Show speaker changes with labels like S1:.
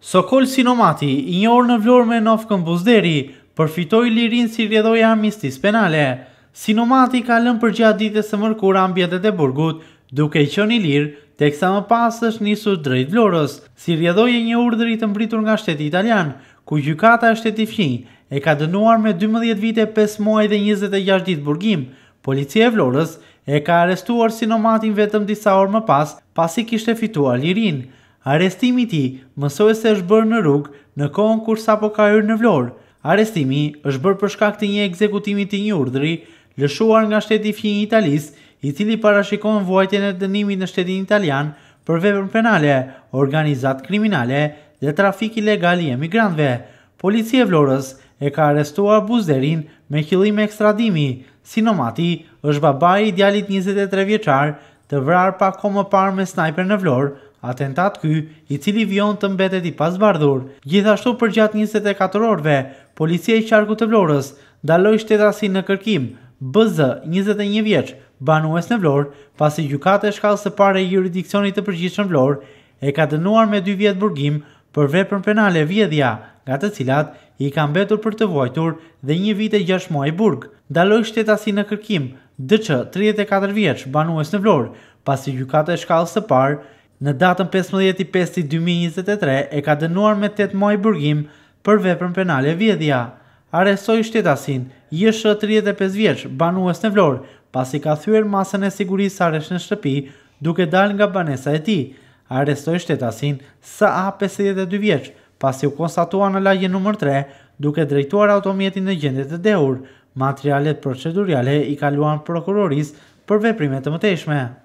S1: Sokol Sinomati, i njohur në Vlorë me Nofkën Buzderi, përfitoi lirinë si rrjedhoi armistisë penale. Sinomati ka lënë përgjatë ditës së mërkurë ambientet e burgut, duke i qenë i lirë, teksa më pas është nisur drejt Vlorës, si rrjedhoi një urdhër i të mbritur nga shteti italian, ku gjykata e shtetit fqinj e ka dënuar me 12 vite 5 muaj dhe 26 ditë burgim. Policia e Vlorës e ka arrestuar Sinomatin vetëm disa orë më pas, pasi kishte fituar lirinë. Arrestimi i tij mësohet se është bërë në rrugë në kohën kur sapo ka hyrë në Vlorë. Arrestimi është bërë për shkak të një ekzekutimi të një urdhri lëshuar nga shteti fqinj i Italisë, i cili parashikon vuajtjen e dënimit në shtetin italian për veprë penale, organizatë kriminale dhe trafik ilegal i emigrantëve. Policia e Vlorës e ka arrestuar Buzderin me qëllim ekstradimi. Sinomati është babai i djalit 23 vjeçar të vrarë pak kohë më parë me snajper në Vlorë, atentat ky i cili vijon të mbetet i pasbardhur. Gjithashtu përgjatë 24 orëve, policia i qarkut të Vlorës ndaloi shtetasin në kërkim BZ, 21 vjeç, banues në Vlorë, pasi gjykata e shkallës së parë e jurisdiksionit të përgjithshëm Vlorë e ka dënuar me 2 vjet burgim për veprën penale vjedhja, nga të cilat i ka mbetur për të vuajtur dhe 1 vit e 6 muaj burg. Ndaloi shtetasin në kërkim DQ, 34 vjeç, banues në Vlorë, pasi gjykata e shkallës së parë në datën 15/5/2023 e ka dënuar me 8 muaj burgim për veprën penale vjedhja. Arrestoi shtetasin JŠ, 35 vjeç, banues në Vlorë, pasi ka thyer masën e sigurisë arresh në shtëpi duke dalë nga banesa e tij. Arrestoi shtetasin SA, 52 vjeç, pasi u konstatua në lagje numër 3 duke drejtuar automjetin në gjendje të dehur. Materialet procedurale i kaluan prokurorisë për veprime të mëtejshme.